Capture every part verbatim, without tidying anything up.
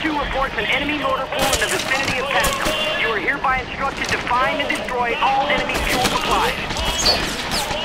two reports an enemy motor pool in the vicinity of Pesto. You are hereby instructed to find and destroy all enemy fuel supplies.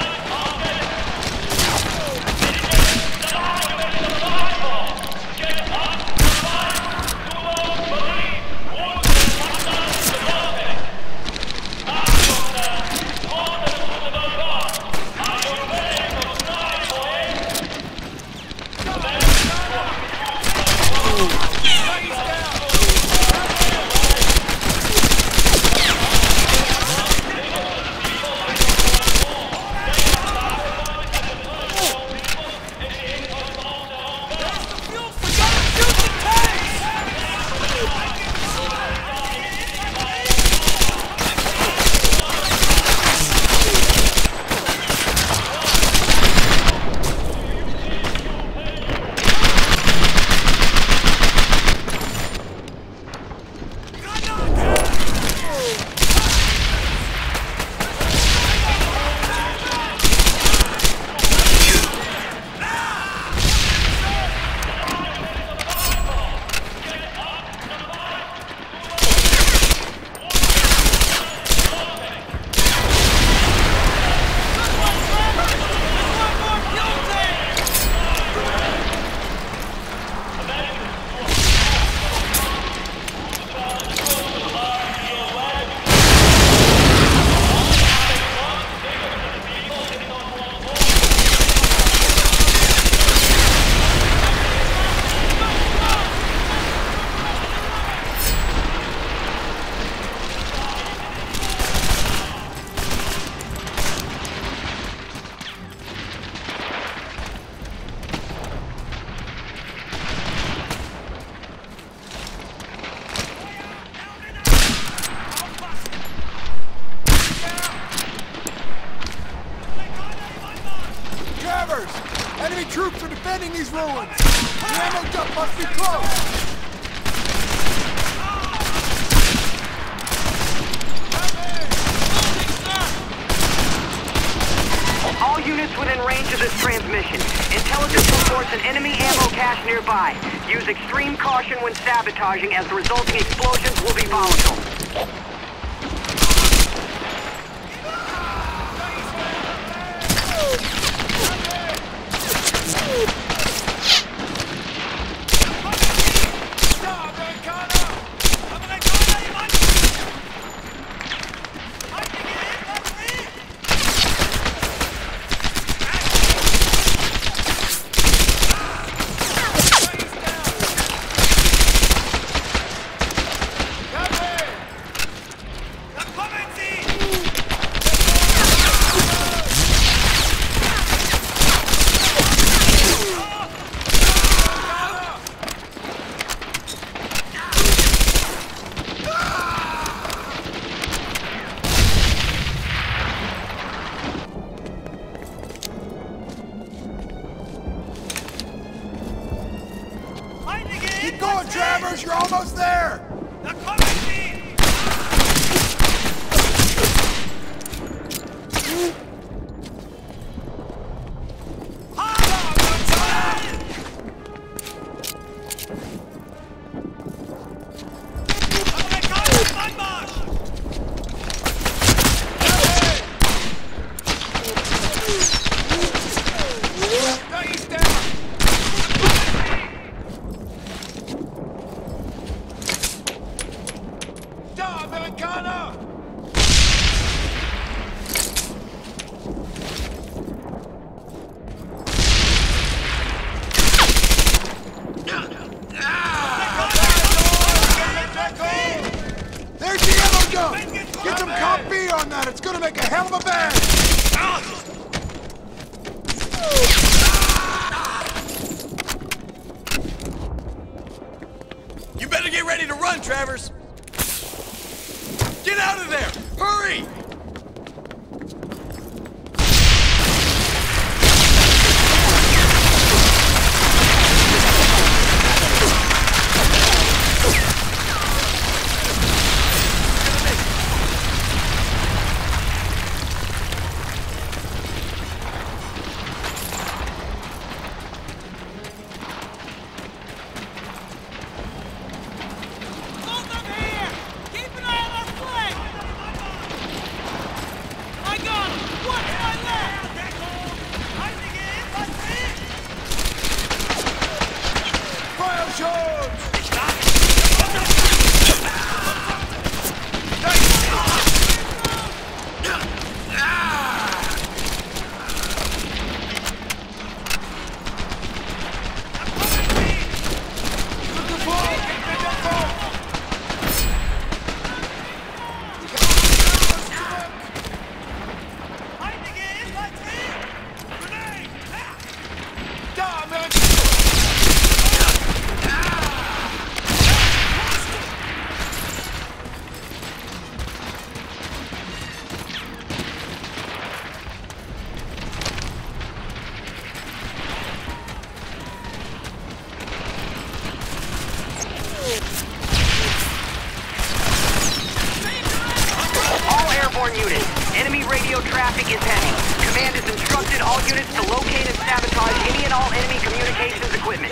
Enemy troops are defending these ruins! The ammo dump must be close! All units within range of this transmission. Intelligence reports an enemy ammo cache nearby. Use extreme caution when sabotaging, as the resulting explosions will be volatile. Keep going, Travers! You're almost there! Get some comp B on that! It's gonna make a hell of a bang! You better get ready to run, Travers! Get out of there! Hurry! traffic is heavy. Command has instructed all units to locate and sabotage any and all enemy communications equipment.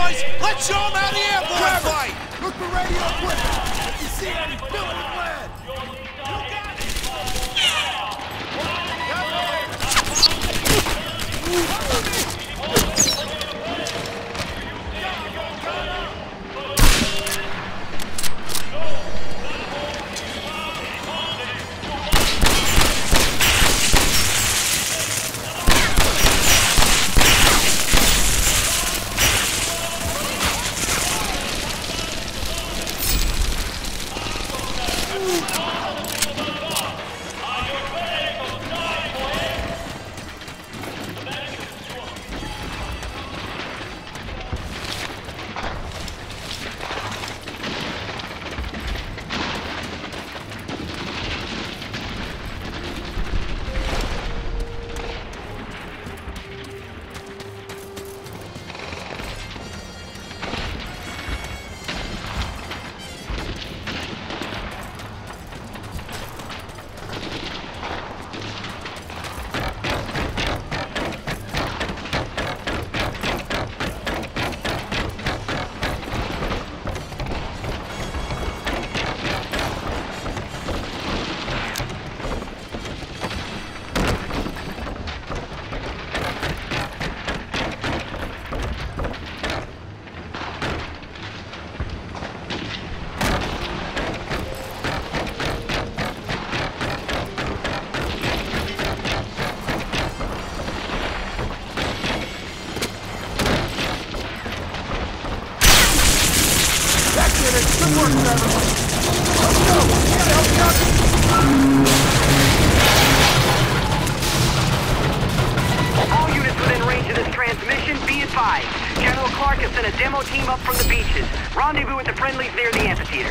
boys! Let's show them how the airborne fight! Look for radio equipment. If you see any, fill it with lead. Good work, Trevor. Let's go. Can't help nothing. All units within range of this transmission, be advised. General Clark has sent a demo team up from the beaches. Rendezvous with the friendlies near the amphitheater.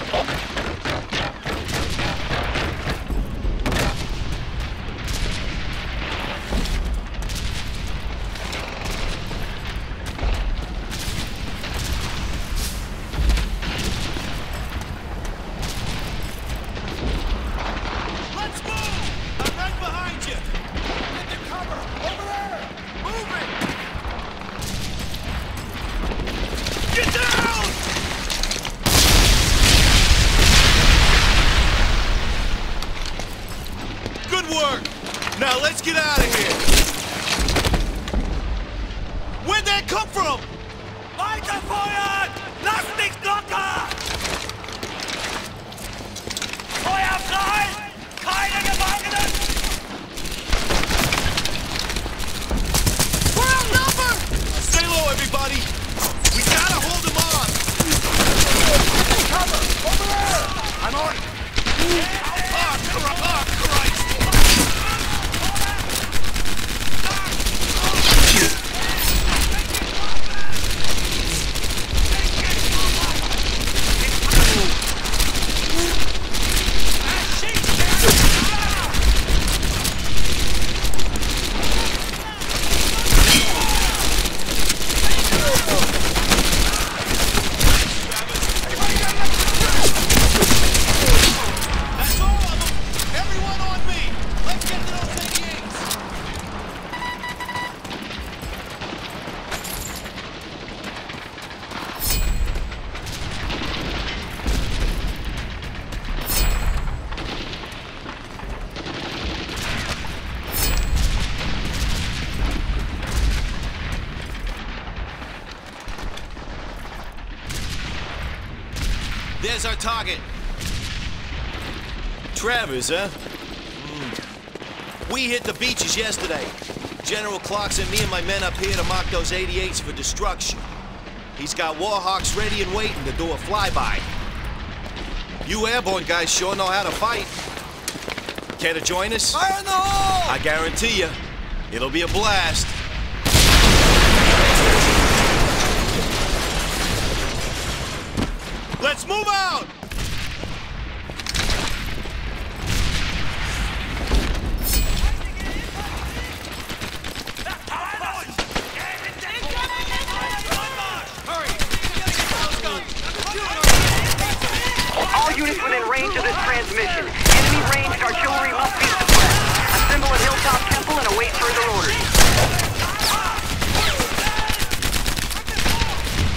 Now let's get out of here! Where'd that come from? Weiterfeuern! Lasst nichts locker! Feuer frei! Keine Gefangenen! We're outnumbered! Stay low, everybody! We gotta hold them off! Take cover! Over there! I'm on it! Oh, Christ! Oh, Christ! There's our target. Travers, huh? Mm. We hit the beaches yesterday. General Clark sent me and my men up here to mark those eighty-eights for destruction. He's got Warhawks ready and waiting to do a flyby. You airborne guys sure know how to fight. Care to join us? Fire in the hole! I guarantee you, it'll be a blast. Let's move out! All units within range of this transmission. Enemy ranged artillery must be suppressed. Assemble at Hilltop Temple and await further orders.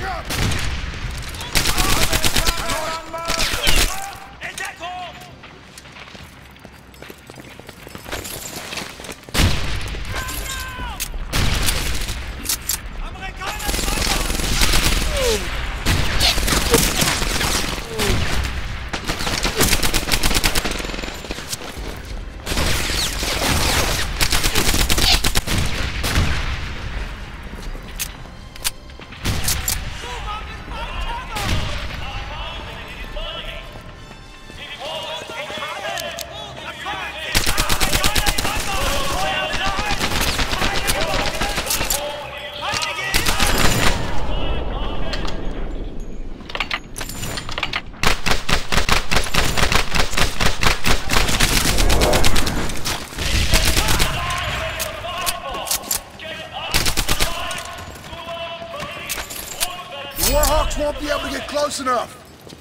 up! Warhawks won't be able to get close enough.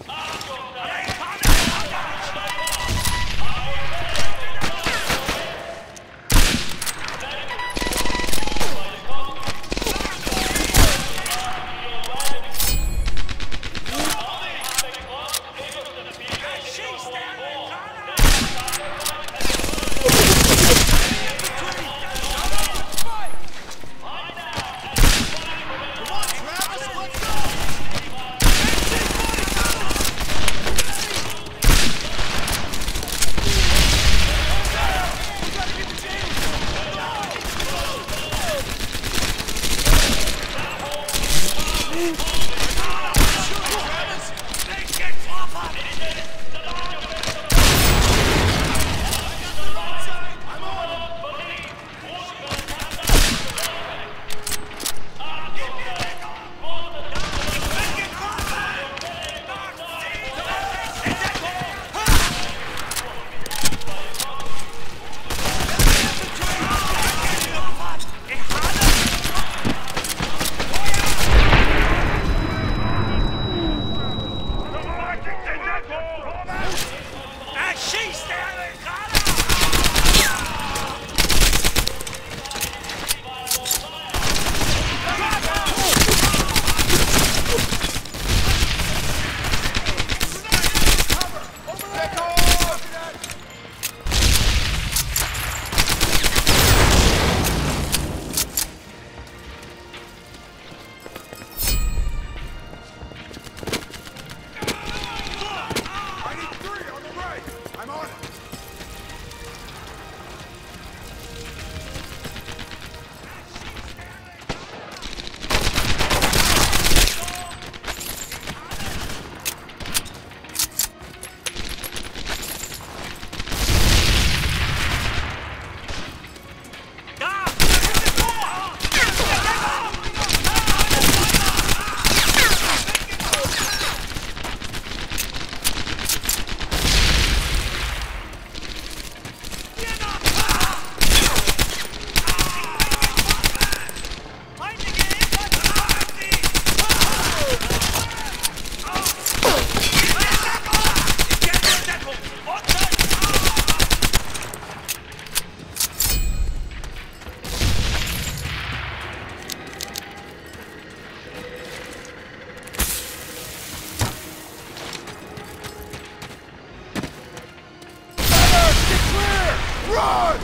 Run!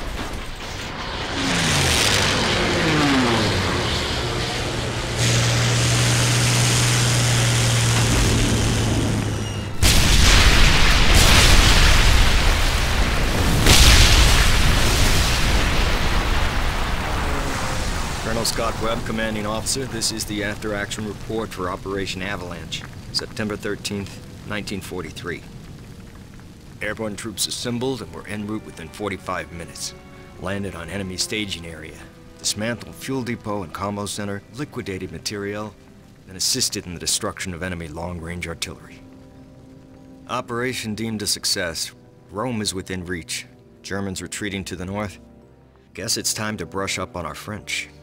Colonel Scott Webb, Commanding Officer. This is the after-action report for Operation Avalanche, September thirteenth, nineteen forty-three. Airborne troops assembled and were en route within forty-five minutes. Landed on enemy staging area, dismantled fuel depot and combo center, liquidated materiel, and assisted in the destruction of enemy long-range artillery. Operation deemed a success. Rome is within reach. Germans retreating to the north. Guess it's time to brush up on our French.